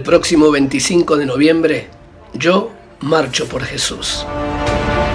próximo 25 de noviembre, yo marcho por Jesús.